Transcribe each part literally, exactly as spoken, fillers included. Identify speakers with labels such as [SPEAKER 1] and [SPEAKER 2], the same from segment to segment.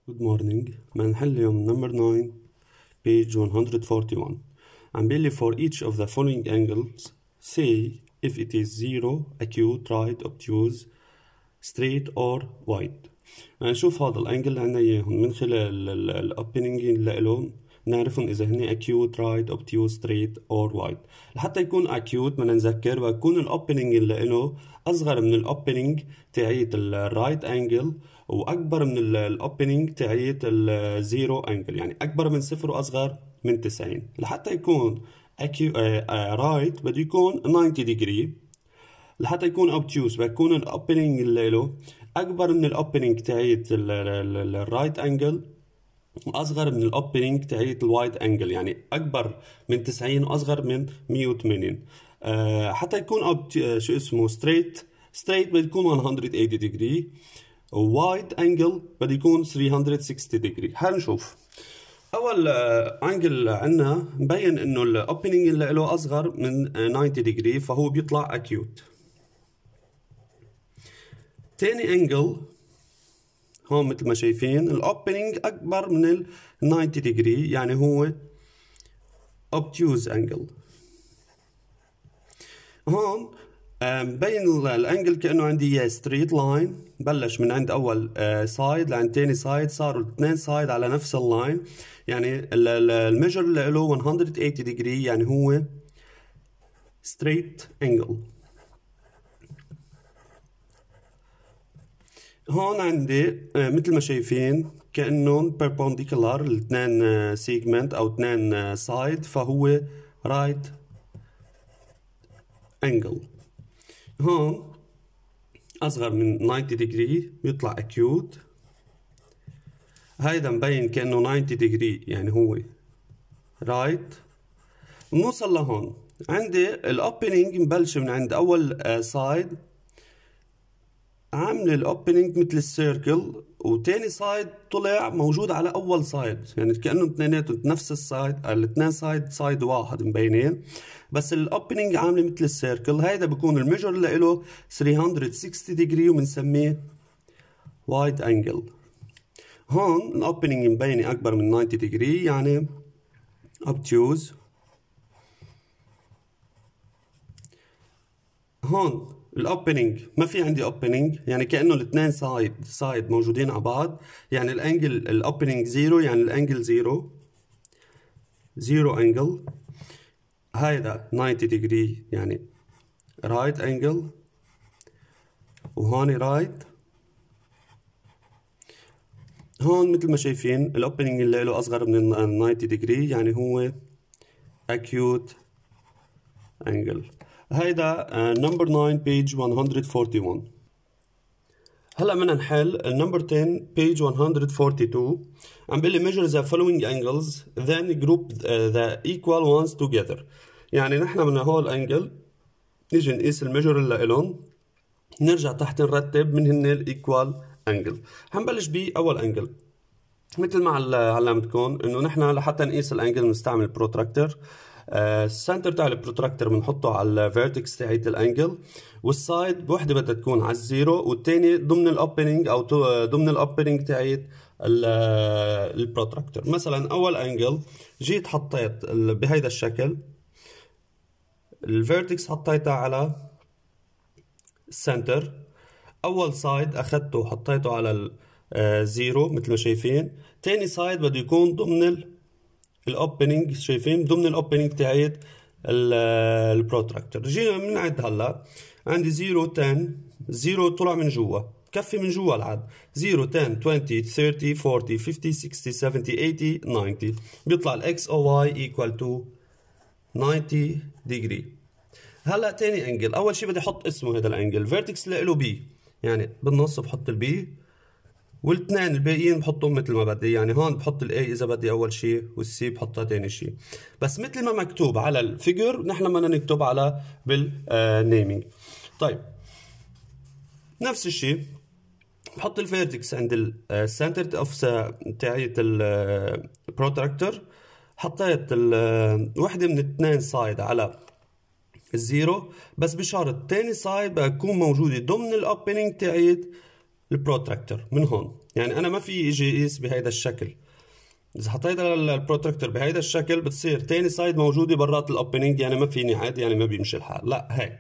[SPEAKER 1] Good morning. بدنا نحل اليوم number nine page one hundred forty-one. عم بيقول لي for each of the following angles say if it is zero, acute, right, obtuse, straight or wide. نشوف هذا الانجل اللي عنا اياهم من خلال الاوبننج اللي لهم نعرفهم اذا هن acute, right, obtuse, straight or wide. لحتى يكون acute بدنا نذكر بكون الاوبننج اللي له اصغر من الاوبننج تاعية الرايت انجل واكبر من الاوبننج تاعية الزيرو انجل، يعني اكبر من صفر واصغر من تسعين. لحتى يكون رايت بده يكون ninety degree. لحتى يكون obtuse بيكون الاوبننج اللي له اكبر من الاوبننج تاعية الرايت انجل واصغر من الاوبننج تاعية الوايد انجل، يعني اكبر من تسعين واصغر من مية وثمانين. أه حتى يكون شو اسمه straight straight بده يكون one hundred eighty degree، وايد انجل بده يكون three hundred sixty degree. حنشوف اول انجل عندنا مبين انه الاوبننج اللي له اصغر من ninety degree فهو بيطلع acute. تاني انجل هون مثل ما شايفين الاوبننج اكبر من ال ninety degree، يعني هو obtuse angle. هون مبين الانجل كانه عندي اياه ستريت لاين، بلش من عند اول سايد لعند تاني سايد، صاروا الاثنين سايد على نفس اللاين، يعني الميجر اللي له one hundred eighty degree، يعني هو straight angle. هون عندي مثل ما شايفين كأنهم perpendicular الاثنين سيجمنت او اثنين سايد، فهو right angle. هون اصغر من ninety degree بيطلع acute. هيدا مبين كأنه ninety degree، يعني هو right. بنوصل لهون عندي الاوبننج مبلش من عند اول سايد، عامل الاوبننج مثل السيركل، وتاني سايد طلع موجود على اول سايد، يعني كانه اثنيناتهم نفس السايد، الاثنين سايد سايد واحد مبينين، بس الاوبننج عامله مثل السيركل. هيدا بكون الميجر اللي له three hundred sixty degree وبنسميه وايد انجل. هون الاوبننج مبينه اكبر من ninety degree، يعني obtuse. هون الاوبننج ما في عندي اوبننج، يعني كانه الاثنين سايد سايد موجودين على بعض، يعني الانجل الاوبننج زيرو، يعني الانجل زيرو زيرو انجل. هيدا ninety degree يعني رايت انجل، وهون رايت. هون مثل ما شايفين الاوبننج اللي له اصغر من ninety degree، يعني هو acute angle. هيدا نمبر nine page one hundred forty-one. هلا بدنا نحل النمبر ten page one hundred forty-two. عم بيقول لي measure the following angles then group the equal ones together. يعني نحن من هول الانجل نيجي نقيس الميجر اللي لهم، نرجع تحت نرتب من هن الايكوال انجل. حنبلش باول انجل مثل ما علمتكم انه نحن لحتى نقيس الانجل بنستعمل بروتراكتور. السنتر تاع البروتراكتور بنحطه على الفيرتكس تاعية الانجل، والسايد بوحده بدها تكون على الزيرو، والثاني ضمن الاوبننج او ضمن الاوبننج تاعية البروتراكتور. مثلا اول انجل جيت حطيت بهيدا الشكل، الفيرتكس حطيتها على السنتر، اول سايد اخذته وحطيته على الزيرو مثل ما شايفين، ثاني سايد بده يكون ضمن الاوبننج، شايفين ضمن الاوبننج تاعيت البروتراكتور. جينا بنعد هلا، عندي زيرو ten، زيرو طلع من جوا، كفي من جوا العد زيرو ten twenty thirty forty fifty sixty seventy eighty ninety، بيطلع الاكس او واي ايكوال تو ninety degree. هلا تاني انجل، اول شيء بدي احط اسمه هذا الانجل، فيرتكس اللي له بي، يعني بالنص بحط البي، والاثنين الباقيين بحطهم مثل ما بدي، يعني هون بحط الاي اذا بدي اول شيء، والسي بحطها ثاني شيء، بس مثل ما مكتوب على الفيجر نحن بدنا نكتب على بالنيمينج. طيب نفس الشيء بحط الفيرتكس عند السنتر اوف تاعية البروتراكتور، حطيت وحده من الاثنين سايد على الزيرو، بس بشرط ثاني سايد بتكون موجوده ضمن الاوبننج تاعية البروتراكتور من هون. يعني انا ما في اجي اقيس بهيدا الشكل. اذا حطيت البروتراكتور بهيدا الشكل بتصير تاني سايد موجوده برات الاوبننج، يعني ما فيني عادي، يعني ما بيمشي الحال. لا هيك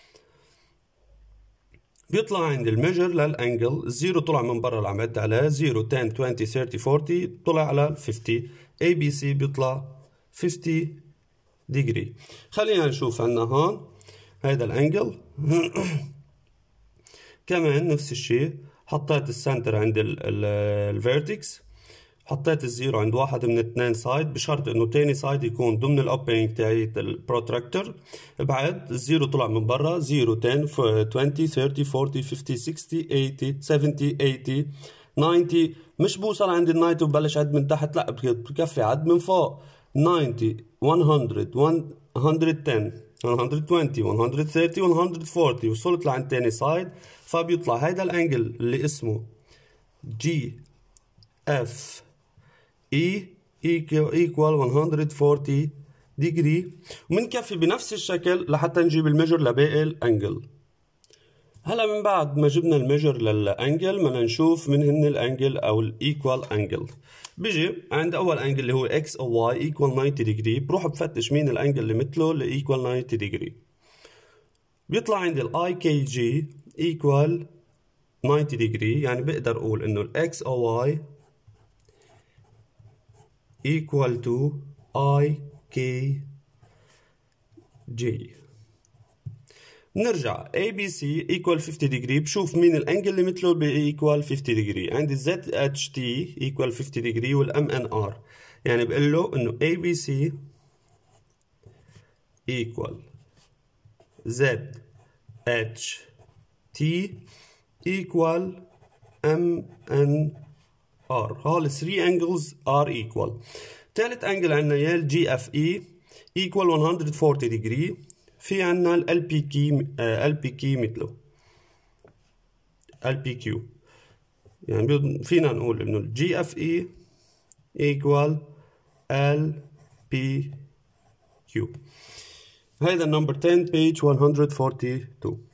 [SPEAKER 1] بيطلع عندي الميجر للانجل، الزيرو طلع من برا اللي عملت عليه زيرو عشرة عشرين ثلاثين أربعين طلع على خمسين. اي بي سي بيطلع خمسين ديجري. خلينا نشوف عنا هون هيدا الانجل كمان نفس الشيء. حطيت السنتر عند الفيرتكس، حطيت الزيرو عند واحد من اثنين سايد، بشرط انه تاني سايد يكون ضمن الاوبننج تاعيت البروتراكتور. بعد الزيرو طلع من برا زيرو عشرة عشرين ثلاثين أربعين خمسين ستين ثمانين سبعين ثمانين تسعين. مش بوصل عند ال تسعين وببلش عد من تحت، لا بكفي عد من فوق تسعين مية مية وعشرة مية وعشرين مية وعشرين مية وثلاثين مية وأربعين. وصلت لعند تاني سايد، فبيطلع هيدا الانجل اللي اسمه جي اف E equal مية وأربعين ديجري. ومنكفي بنفس الشكل لحتى نجيب الميجر لباقي الانجل. هلا من بعد ما جبنا الميجر للانجل بدنا نشوف من هن الانجل او الايكوال انجل. بيجي عند اول انجل اللي هو اكس او واي ايكوال تسعين ديجري، بروح بفتش مين الانجل اللي مثله اللي ايكوال تسعين ديجري. بيطلع عندي الاي كي جي ايكوال تسعين ديجري، يعني بقدر اقول انه الاكس او واي equal to I K J. نرجع A B C equal خمسين degree، بشوف مين الانجل اللي مثله ب equal خمسين degree. عندي Z H T equal خمسين degree وال M N R، يعني بقول له انه A B C equal Z H T equal M N R. هول three angles are equal. ثالث انجل عندنا يا الجي اف اي equal مية وأربعين degree، في عندنا ال بي كي ال بي كي مثله ال بي كيو، يعني فينا نقول انه الجي اف اي equal ال بي كيو. هيدا النمبر عشرة page مية وواحد وأربعين.